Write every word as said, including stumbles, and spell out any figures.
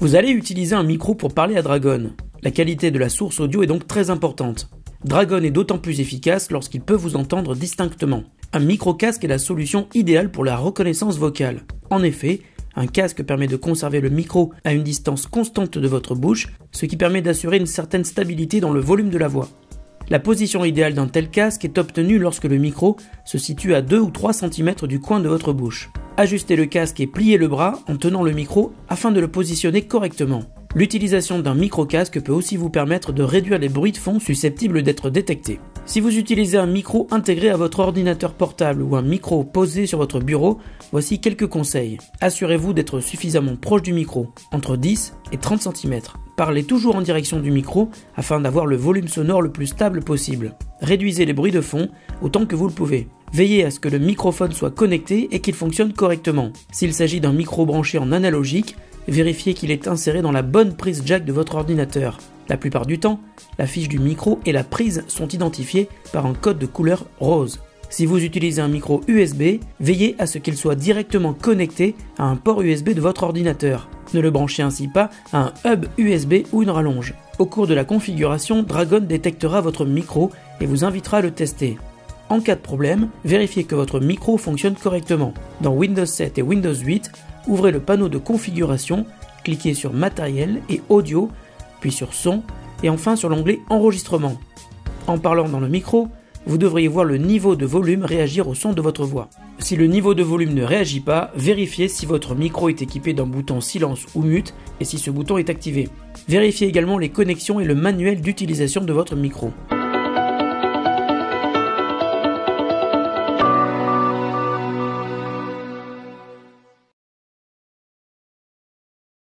Vous allez utiliser un micro pour parler à Dragon. La qualité de la source audio est donc très importante. Dragon est d'autant plus efficace lorsqu'il peut vous entendre distinctement. Un micro-casque est la solution idéale pour la reconnaissance vocale. En effet, un casque permet de conserver le micro à une distance constante de votre bouche, ce qui permet d'assurer une certaine stabilité dans le volume de la voix. La position idéale d'un tel casque est obtenue lorsque le micro se situe à deux ou trois centimètres du coin de votre bouche. Ajustez le casque et pliez le bras en tenant le micro afin de le positionner correctement. L'utilisation d'un micro-casque peut aussi vous permettre de réduire les bruits de fond susceptibles d'être détectés. Si vous utilisez un micro intégré à votre ordinateur portable ou un micro posé sur votre bureau, voici quelques conseils. Assurez-vous d'être suffisamment proche du micro, entre dix et trente centimètres. Parlez toujours en direction du micro afin d'avoir le volume sonore le plus stable possible. Réduisez les bruits de fond autant que vous le pouvez. Veillez à ce que le microphone soit connecté et qu'il fonctionne correctement. S'il s'agit d'un micro branché en analogique, vérifiez qu'il est inséré dans la bonne prise jack de votre ordinateur. La plupart du temps, la fiche du micro et la prise sont identifiées par un code de couleur rose. Si vous utilisez un micro U S B, veillez à ce qu'il soit directement connecté à un port U S B de votre ordinateur. Ne le branchez ainsi pas à un hub U S B ou une rallonge. Au cours de la configuration, Dragon détectera votre micro et vous invitera à le tester. En cas de problème, vérifiez que votre micro fonctionne correctement. Dans Windows sept et Windows huit, ouvrez le panneau de configuration, cliquez sur Matériel et Audio, puis sur Son, et enfin sur l'onglet Enregistrement. En parlant dans le micro, vous devriez voir le niveau de volume réagir au son de votre voix. Si le niveau de volume ne réagit pas, vérifiez si votre micro est équipé d'un bouton silence ou mute et si ce bouton est activé. Vérifiez également les connexions et le manuel d'utilisation de votre micro.